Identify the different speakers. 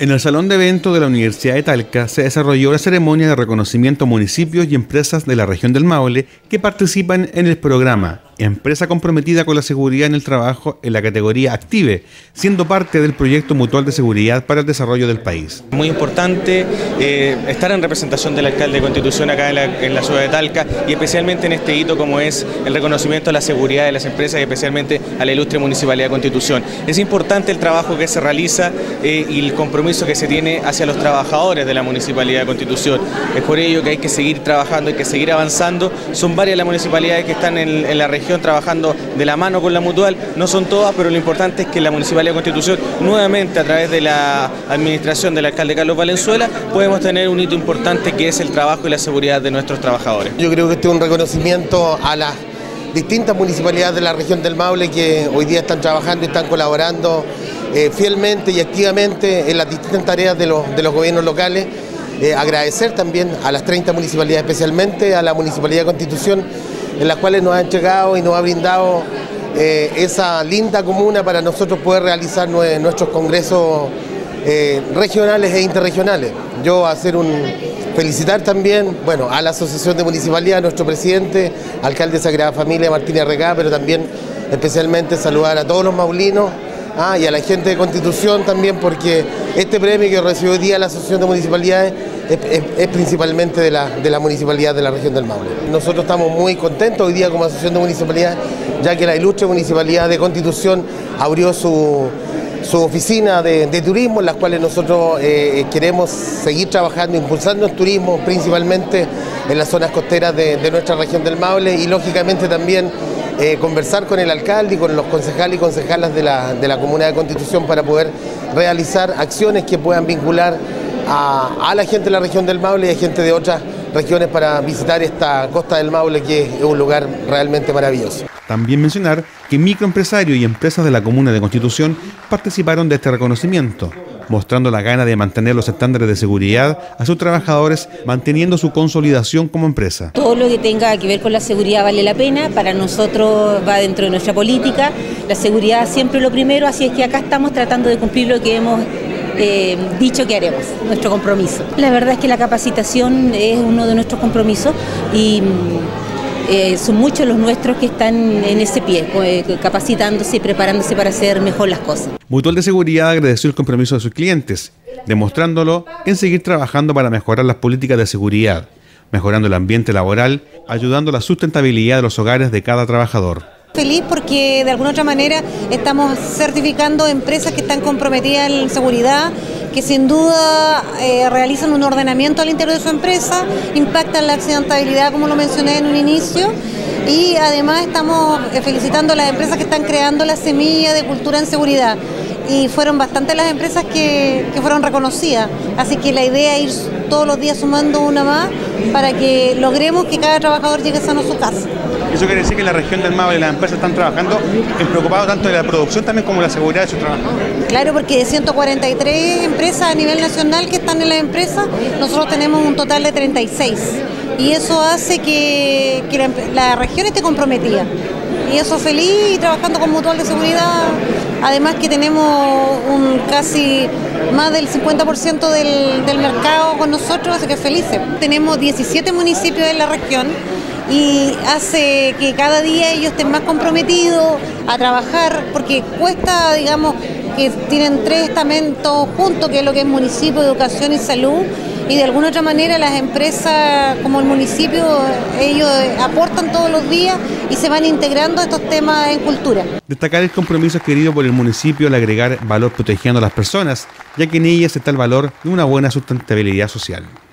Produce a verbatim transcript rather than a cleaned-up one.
Speaker 1: En el Salón de Eventos de la Universidad de Talca se desarrolló la ceremonia de reconocimiento a municipios y empresas de la región del Maule que participan en el programa Empresa comprometida con la seguridad en el trabajo en la categoría Active, siendo parte del proyecto mutual de seguridad para el desarrollo del país.
Speaker 2: Muy importante eh, estar en representación del alcalde de Constitución acá en la, en la ciudad de Talca y especialmente en este hito como es el reconocimiento a la seguridad de las empresas y especialmente a la ilustre Municipalidad de Constitución. Es importante el trabajo que se realiza eh, y el compromiso que se tiene hacia los trabajadores de la Municipalidad de Constitución. Es por ello que hay que seguir trabajando, hay que seguir avanzando. Son varias las municipalidades que están en, en la región trabajando de la mano con la mutual, no son todas, pero lo importante es que la Municipalidad de Constitución, nuevamente a través de la administración del alcalde Carlos Valenzuela, podemos tener un hito importante que es el trabajo y la seguridad de nuestros trabajadores.
Speaker 3: Yo creo que este es un reconocimiento a las distintas municipalidades de la región del Maule que hoy día están trabajando y están colaborando eh, fielmente y activamente en las distintas tareas de los, de los gobiernos locales. Eh, agradecer también a las treinta municipalidades, especialmente a la Municipalidad de Constitución, en las cuales nos ha entregado y nos ha brindado eh, esa linda comuna para nosotros poder realizar nue nuestros congresos eh, regionales e interregionales. Yo hacer un felicitar también, bueno, a la Asociación de Municipalidad, a nuestro presidente, alcalde de Sagrada Familia, Martínez Arregá, pero también especialmente saludar a todos los maulinos ah, y a la gente de Constitución también, porque este premio que recibió hoy día la Asociación de Municipalidades Es, es, es principalmente de la, de la municipalidad de la región del Maule. Nosotros estamos muy contentos hoy día como Asociación de Municipalidades, ya que la ilustre Municipalidad de Constitución abrió su, su oficina de, de turismo, en las cuales nosotros eh, queremos seguir trabajando, impulsando el turismo, principalmente en las zonas costeras de, de nuestra región del Maule y lógicamente también eh, conversar con el alcalde y con los concejales y concejalas de la, de la Comuna de Constitución para poder realizar acciones que puedan vincular A, a la gente de la región del Maule y a gente de otras regiones para visitar esta costa del Maule, que es un lugar realmente maravilloso.
Speaker 1: También mencionar que microempresarios y empresas de la Comuna de Constitución participaron de este reconocimiento, mostrando la gana de mantener los estándares de seguridad a sus trabajadores, manteniendo su consolidación como empresa.
Speaker 4: Todo lo que tenga que ver con la seguridad vale la pena, para nosotros va dentro de nuestra política, la seguridad siempre lo primero, así es que acá estamos tratando de cumplir lo que hemos Eh, dicho que haremos, nuestro compromiso. La verdad es que la capacitación es uno de nuestros compromisos y eh, son muchos los nuestros que están en ese pie, eh, capacitándose y preparándose para hacer mejor las cosas.
Speaker 1: Mutual de Seguridad agradeció el compromiso de sus clientes, demostrándolo en seguir trabajando para mejorar las políticas de seguridad, mejorando el ambiente laboral, ayudando a la sustentabilidad de los hogares de cada trabajador.
Speaker 5: Feliz porque de alguna otra manera estamos certificando empresas que están comprometidas en seguridad, que sin duda eh, realizan un ordenamiento al interior de su empresa, impactan la accidentabilidad como lo mencioné en un inicio y además estamos felicitando a las empresas que están creando la semilla de cultura en seguridad y fueron bastantes las empresas que, que fueron reconocidas, así que la idea es ir todos los días sumando una más para que logremos que cada trabajador llegue sano a su casa.
Speaker 1: Eso quiere decir que en la región del Maule las empresas están trabajando en preocupado tanto de la producción también como de la seguridad de sus trabajadores.
Speaker 5: Claro, porque de ciento cuarenta y tres empresas a nivel nacional que están en la empresa, nosotros tenemos un total de treinta y seis. Y eso hace que, que la, la región esté comprometida. Y eso feliz y trabajando con Mutual de Seguridad. Además que tenemos un casi más del cincuenta por ciento del, del mercado con nosotros, así que felices. Tenemos diecisiete municipios en la región y hace que cada día ellos estén más comprometidos a trabajar, porque cuesta, digamos, que tienen tres estamentos juntos, que es lo que es municipio, educación y salud, y de alguna otra manera las empresas como el municipio, ellos aportan todos los días y se van integrando estos temas en cultura.
Speaker 1: Destacar el compromiso adquirido por el municipio al agregar valor protegiendo a las personas, ya que en ellas está el valor de una buena sustentabilidad social.